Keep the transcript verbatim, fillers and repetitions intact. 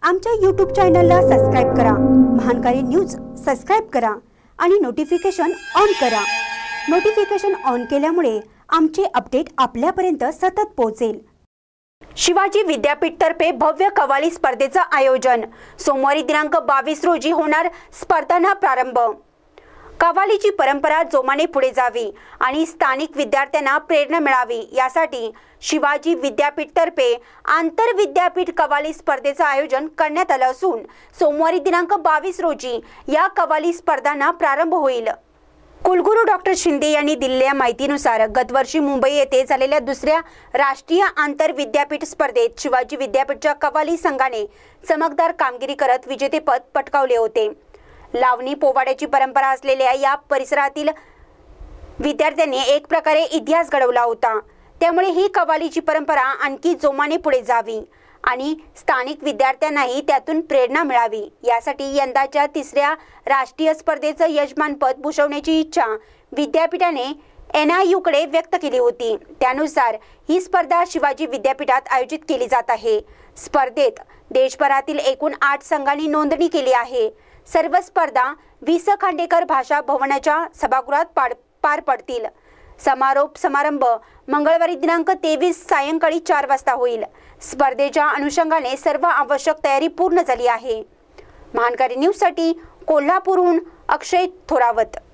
आमच्या यूट्यूब चॅनलला सबस्क्राइब करा, महानकारी न्यूज सबस्क्राइब करा आणि नोटिफिकेशन ऑन करा। नोटिफिकेशन ऑन केल्यामुळे आमचे अपडेट आपल्यापर्यंत सतत पोहोचेल। शिवाजी विद्यापीठ तर्फे भव्य कव्वाली स्पर्धेचं आयोजन। सोमवारी दिनांक बावीस रोजी होणार स्पर्धांना प्रारंभ। कव्वालीची परंपरा जोमाने पुढे जावी आणि स्थानिक विद्यार्थ्यांना प्रेरणा मिळावी यासाठी शिवाजी विद्यापीठ तर्फे आंतर विद्यापीठ कव्वाली स्पर्धेचं आयोजन करण्यात आलं असून सोमवारी दिनांक बावीस रोजी या कव्वाली स्पर्धांना प्रारंभ होईल। कुलगुरू डॉक्टर शिंदे यांनी दिलेल्या माहितीनुसार गतवर्षी मुंबई येथे झालेल्या दुसऱ्या राष्ट्रीय आंतर विद्यापीठ स्पर्धेत शिवाजी विद्यापीठच्या कव्वाली संघाने चमकदार कामगिरी करत विजेतेपद पटकावले होते। लावणी पोवाड्याची परंपरा असलेल्या या परिसरातील विद्यार्थ्यांनी एक प्रकारे इतिहास घडवला होता। त्यामुळे ही कव्वालीची परंपरा आणखी जोमाने पुढे जावी आणि स्थानिक विद्यार्थ्यांनाही त्यातून प्रेरणा मिळावी यासाठी यंदाच्या तिसऱ्या राष्ट्रीय स्पर्धेचं यजमानपद भूषवण्याची इच्छा विद्यापीठाने एन आय यू कडे व्यक्त केली होती। त्यानुसार ही स्पर्धा शिवाजी विद्यापीठात आयोजित केली जात आहे। स्पर्धेत देशभरातील एकूण आठ संघांनी नोंदणी केली आहे। सर्व स्पर्धा वि स खांडेकर भाषा भवनाच्या सभागृहात पार पडतील। समारोप समारंभ मंगळवारी दिनांक तेवीस सायंकाळी चार वाजता होईल। स्पर्धेच्या अनुषंगाने सर्व आवश्यक तयारी पूर्ण झाली आहे। महानकारी न्यूज साठी कोल्हापूरहून अक्षय थोरावत।